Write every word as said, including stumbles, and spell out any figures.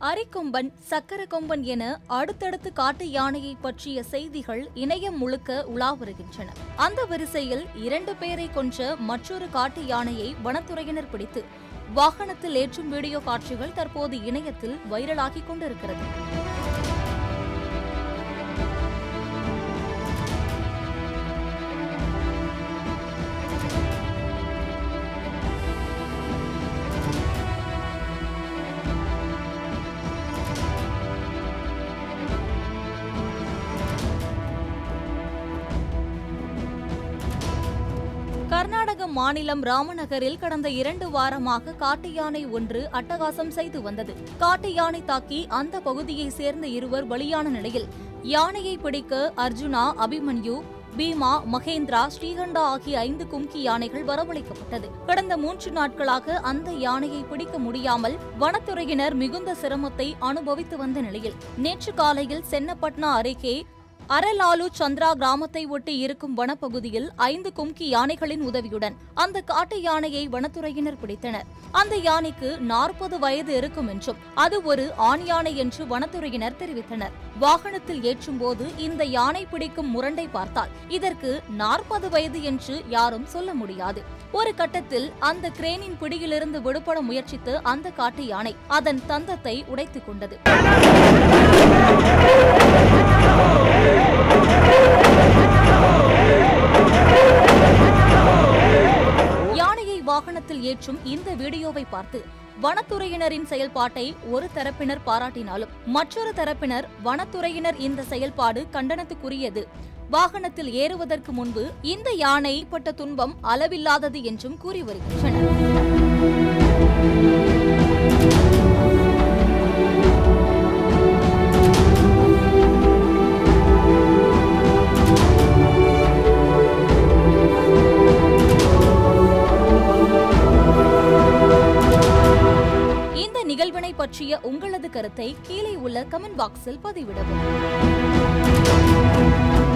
அரிக்கொம்பன், சக்கரக்கொம்பன் என அடுத்தடுத்து காட்டு யானையை பற்றிய செய்திகள் இணையம் முழுக்க உலா வருகின்றன. அந்த வரிசையில் இரண்டு பேரை கொன்ற மற்றொரு காட்டு யானையை வனத்துறையினர் பிடித்து வாகனத்தில் ஏற்றும் வீடியோ காட்சிகள் தற்போது இணையத்தில் வைரலாகிக் கொண்டிருக்கிறது. கர்நாடக மாநிலம் ராமநகரில் கடந்த இரண்டு வாரமாக காட்டு யானை ஒன்று அட்டகாசம் செய்து வந்தது. காட்டு யானை தாக்கி அந்த பகுதியை சேர்ந்த இருவர் பலியான நிலையில் யானையை பிடிக்க அர்ஜுனா, அபிமன்யு, பீமா, மகேந்திரா, ஸ்ரீகண்டா ஆகிய ஐந்து கும்கி யானைகள் வரவழைக்கப்பட்டது. கடந்த மூன்று நாட்களாக அந்த யானையை பிடிக்க முடியாமல் வனத்துறையினர் மிகுந்த சிரமத்தை அனுபவித்து வந்த நிலையில் நேற்று காலையில் சென்னப்பட்னா அருகே அரலாலு சந்திரா கிராமத்தை ஒட்டி இருக்கும் வனப்பகுதியில் ஐந்து கும்கி யானைகளின் உதவியுடன் அந்த காட்டு யானையை வனத்துறையினர் பிடித்தனர். அந்த யானைக்கு நாற்பது வயது இருக்கும் என்றும் அது ஒரு ஆண் யானை என்று வனத்துறையினர் தெரிவித்தனர். வாகனத்தில் ஏற்றும் போது இந்த யானை பிடிக்கும் முரண்டை பார்த்தால் இதற்கு நாற்பது வயது என்று யாரும் சொல்ல முடியாது. ஒரு கட்டத்தில் அந்த கிரேனின் பிடியிலிருந்து விடுபட முயற்சித்து அந்த காட்டு யானை அதன் தந்தத்தை உடைத்துக் கொண்டது. யானையை வாகனத்தில் ஏற்றும் இந்த வீடியோவை பார்த்து வனத்துறையினரின் செயல்பாட்டை ஒரு தரப்பினர் பாராட்டினாலும் மற்றொரு தரப்பினர் வனத்துறையினர் இந்த செயல்பாடு கண்டனத்துக்குரியது, வாகனத்தில் ஏறுவதற்கு முன்பு இந்த யானை பட்ட துன்பம் அளவில்லாதது என்றும் கூறி வருகின்றனர். நிகழ்வினை பற்றிய உங்களது கருத்தை கீழே உள்ள கமெண்ட் பாக்ஸில் பதிவிடவும்.